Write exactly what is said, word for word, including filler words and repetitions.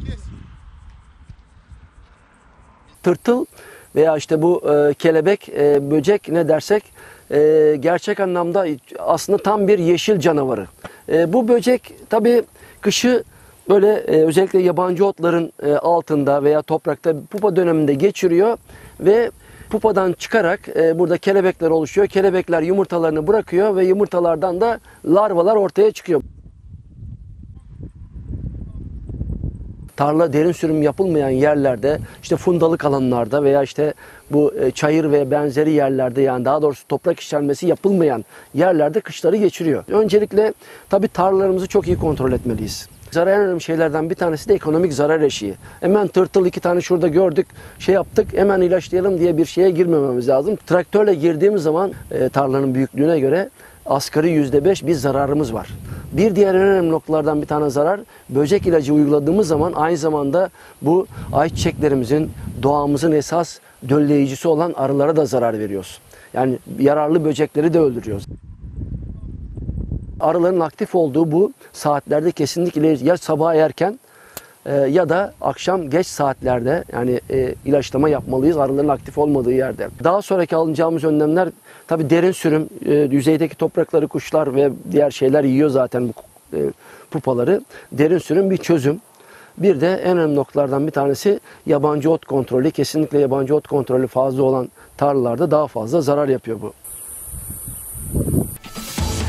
Tırtıl veya işte bu e, kelebek, e, böcek ne dersek e, gerçek anlamda aslında tam bir yeşil canavarı. E, bu böcek tabii kışı böyle e, özellikle yabancı otların e, altında veya toprakta pupa döneminde geçiriyor ve pupadan çıkarak e, burada kelebekler oluşuyor. Kelebekler yumurtalarını bırakıyor ve yumurtalardan da larvalar ortaya çıkıyor. Tarla derin sürüm yapılmayan yerlerde, işte fundalık alanlarda veya işte bu çayır ve benzeri yerlerde, yani daha doğrusu toprak işlenmesi yapılmayan yerlerde kışları geçiriyor. Öncelikle tabii tarlalarımızı çok iyi kontrol etmeliyiz. Zarar en önemli şeylerden bir tanesi de ekonomik zarar eşiği. Hemen tırtıl iki tane şurada gördük, şey yaptık, hemen ilaçlayalım diye bir şeye girmememiz lazım. Traktörle girdiğimiz zaman e, tarlanın büyüklüğüne göre asgari yüzde beş bir zararımız var. Bir diğer en önemli noktalardan bir tane zarar, böcek ilacı uyguladığımız zaman aynı zamanda bu ayçiçeklerimizin, doğamızın esas dölleyicisi olan arılara da zarar veriyoruz. Yani yararlı böcekleri de öldürüyoruz. Arıların aktif olduğu bu saatlerde kesinlikle ya sabah erken e, ya da akşam geç saatlerde yani e, ilaçlama yapmalıyız arıların aktif olmadığı yerde. Daha sonraki alacağımız önlemler tabii derin sürüm, e, yüzeydeki toprakları kuşlar ve diğer şeyler yiyor zaten bu e, pupaları. Derin sürüm bir çözüm. Bir de en önemli noktalardan bir tanesi yabancı ot kontrolü. Kesinlikle yabancı ot kontrolü fazla olan tarlalarda daha fazla zarar yapıyor bu.